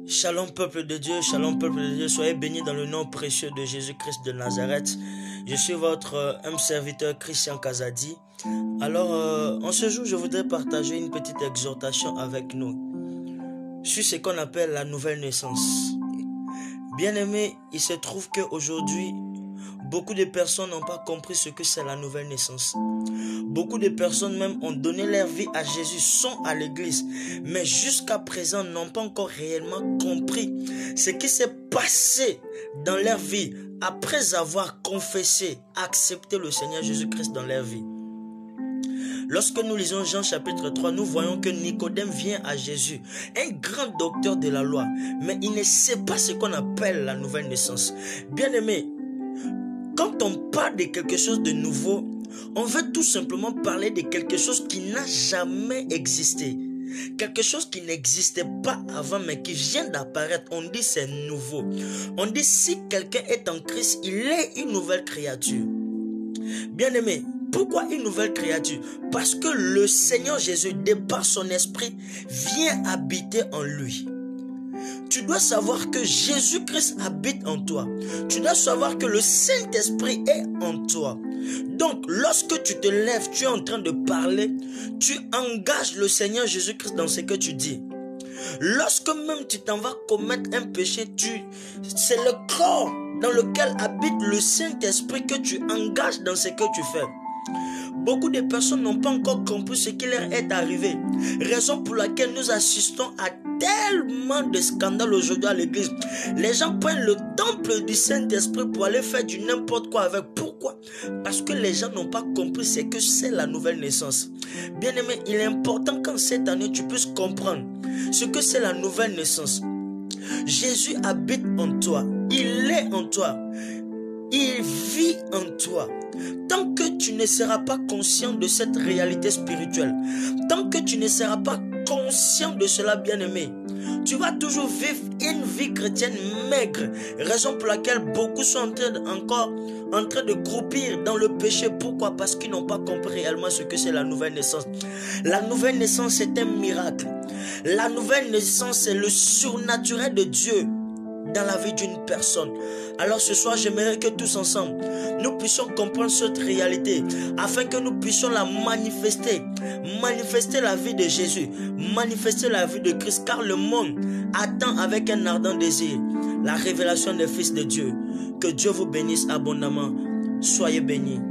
Shalom peuple de Dieu, shalom peuple de Dieu, soyez bénis dans le nom précieux de Jésus-Christ de Nazareth. Je suis votre humble serviteur Christian Kazadi. Alors, en ce jour, je voudrais partager une petite exhortation avec nous sur ce qu'on appelle la nouvelle naissance. Bien-aimés, il se trouve qu'aujourd'hui, beaucoup de personnes n'ont pas compris ce que c'est la nouvelle naissance. Beaucoup de personnes même ont donné leur vie à Jésus, sont à l'église, mais jusqu'à présent n'ont pas encore réellement compris ce qui s'est passé dans leur vie après avoir confessé, accepté le Seigneur Jésus-Christ dans leur vie. Lorsque nous lisons Jean chapitre 3, nous voyons que Nicodème vient à Jésus, un grand docteur de la loi, mais il ne sait pas ce qu'on appelle la nouvelle naissance. Bien-aimé, quand on parle de quelque chose de nouveau, on veut tout simplement parler de quelque chose qui n'a jamais existé. Quelque chose qui n'existait pas avant mais qui vient d'apparaître. On dit c'est nouveau. On dit si quelqu'un est en Christ, il est une nouvelle créature. Bien-aimé, pourquoi une nouvelle créature? Parce que le Seigneur Jésus, de par son esprit, vient habiter en lui. Tu dois savoir que Jésus-Christ habite en toi. Tu dois savoir que le Saint-Esprit est en toi. Donc, lorsque tu te lèves, tu es en train de parler, tu engages le Seigneur Jésus-Christ dans ce que tu dis. Lorsque même tu t'en vas commettre un péché, c'est le corps dans lequel habite le Saint-Esprit que tu engages dans ce que tu fais. Beaucoup de personnes n'ont pas encore compris ce qui leur est arrivé. Raison pour laquelle nous assistons à tellement de scandales aujourd'hui à l'église. Les gens prennent le temple du Saint-Esprit pour aller faire du n'importe quoi avec. Pourquoi? Parce que les gens n'ont pas compris ce que c'est la nouvelle naissance. Bien-aimé, il est important qu'en cette année tu puisses comprendre ce que c'est la nouvelle naissance. Jésus habite en toi. Il est en toi. Il vit en toi. Tant que tu ne seras pas conscient de cette réalité spirituelle, tant que tu ne seras pas conscient de cela, bien-aimé, tu vas toujours vivre une vie chrétienne maigre. Raison pour laquelle beaucoup sont encore en train de croupir dans le péché. Pourquoi? Parce qu'ils n'ont pas compris réellement ce que c'est la nouvelle naissance. La nouvelle naissance, c'est un miracle. La nouvelle naissance, c'est le surnaturel de Dieu dans la vie d'une personne. Alors ce soir, j'aimerais que tous ensemble, nous puissions comprendre cette réalité afin que nous puissions la manifester. Manifester la vie de Jésus, manifester la vie de Christ, car le monde attend avec un ardent désir la révélation des fils de Dieu. Que Dieu vous bénisse abondamment. Soyez bénis.